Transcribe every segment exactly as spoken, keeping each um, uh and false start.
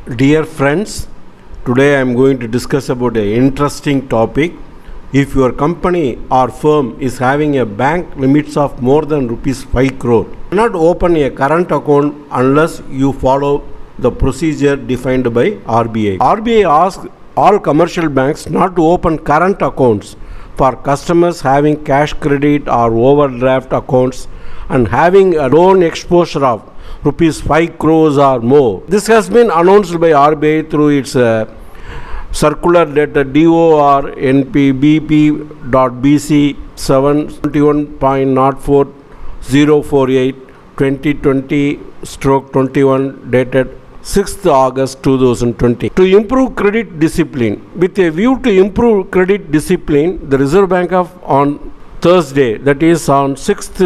Dear friends, today I am going to discuss about an interesting topic. If your company or firm is having a bank limits of more than rupees five crore, do not open a current account unless you follow the procedure defined by R B I. R B I asks all commercial banks not to open current accounts for customers having cash credit or overdraft accounts and having a loan exposure of rupees five crores or more. This has been announced by R B I through its uh, circular dated D O R N P B P dot B C seven twenty-one point zero four zero four eight twenty twenty stroke twenty-one dated sixth August two thousand twenty. To improve credit discipline, with a view to improve credit discipline, the Reserve Bank of on Thursday, that is on sixth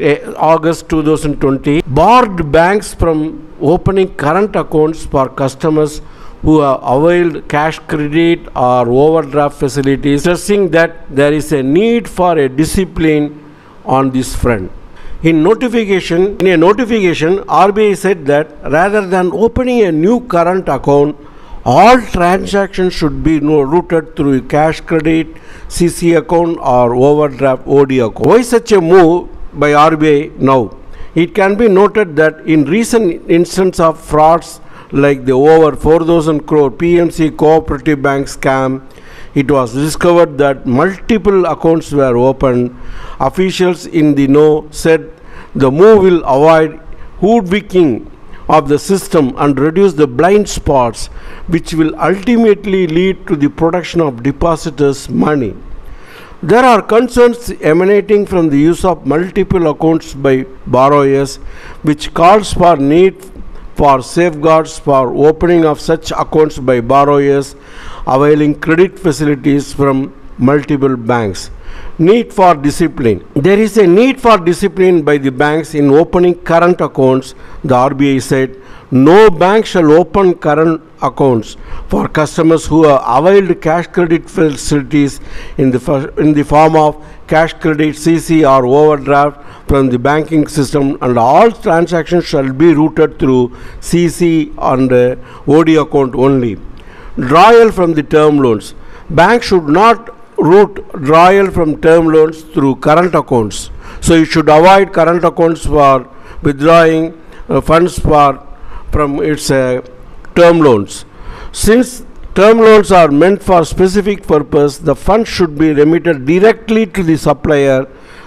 August two thousand twenty, barred banks from opening current accounts for customers who have availed cash credit or overdraft facilities, stressing that there is a need for a discipline on this front. In notification, in a notification, R B I said that rather than opening a new current account, all transactions should be routed through a cash credit, C C account or overdraft O D account. Why such a move by R B I now? It can be noted that in recent instances of frauds like the over four thousand crore P M C Cooperative Bank scam, it was discovered that multiple accounts were opened. Officials in the know said the move will avoid hoodwinking of the system and reduce the blind spots, which will ultimately lead to the protection of depositors' money. There are concerns emanating from the use of multiple accounts by borrowers, which calls for need for safeguards for opening of such accounts by borrowers availing credit facilities from multiple banks. Need for discipline. There is a need for discipline by the banks in opening current accounts, the R B I said. No bank shall open current accounts for customers who have availed cash credit facilities in the, in the form of cash credit, C C or overdraft from the banking system, and all transactions shall be routed through C C and uh, O D account only. Drawal from the term loans. Banks should not route drawal from term loans through current accounts. So you should avoid current accounts for withdrawing uh, funds for from its uh, term loans. Since term loans are meant for specific purpose, the funds should be remitted directly to the supplier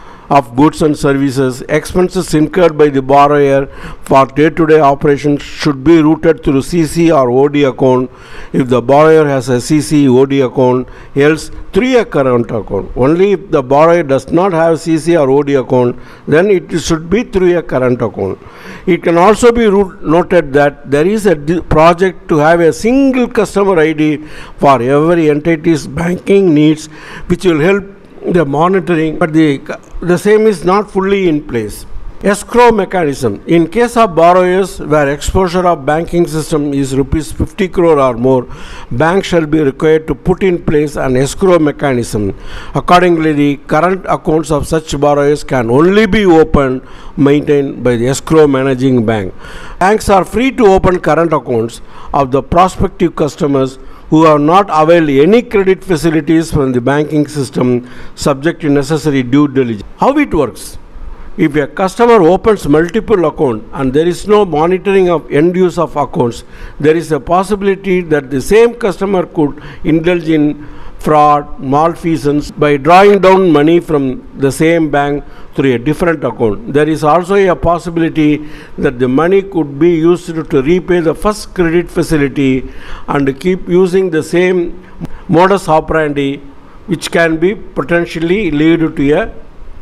of goods and services. Expenses incurred by the borrower for day-to-day operations should be routed through C C or O D account if the borrower has a C C O D account, else through a current account. Only if the borrower does not have C C or O D account, then it should be through a current account. It can also be noted that there is a project to have a single customer I D for every entity's banking needs, which will help the monitoring, but the, the same is not fully in place. Escrow mechanism. In case of borrowers where exposure of banking system is rupees fifty crore or more, banks shall be required to put in place an escrow mechanism. Accordingly, the current accounts of such borrowers can only be opened, maintained by the escrow managing bank. Banks are free to open current accounts of the prospective customers who have not availed any credit facilities from the banking system, subject to necessary due diligence. How it works? If a customer opens multiple accounts and there is no monitoring of end use of accounts, there is a possibility that the same customer could indulge in fraud, malfeasance by drawing down money from the same bank through a different account. There is also a possibility that the money could be used to repay the first credit facility and keep using the same modus operandi, which can be potentially lead to a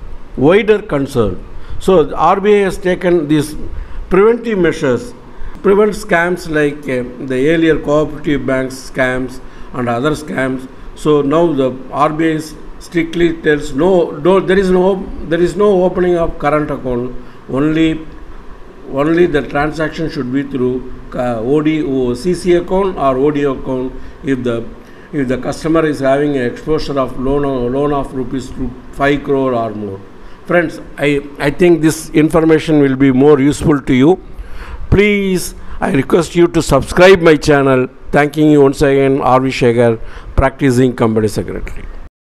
wider concern. So the R B I has taken these preventive measures, prevent scams like uh, the earlier cooperative banks scams and other scams. So now the R B I strictly tells no, no there is no there is no opening of current account. Only only the transaction should be through uh, O D or C C account or O D account if the if the customer is having an exposure of loan loan of rupees five crore or more. Friends, I, I think this information will be more useful to you. Please I request you to subscribe my channel. Thanking you once again, R V Shekhar, practicing company secretary.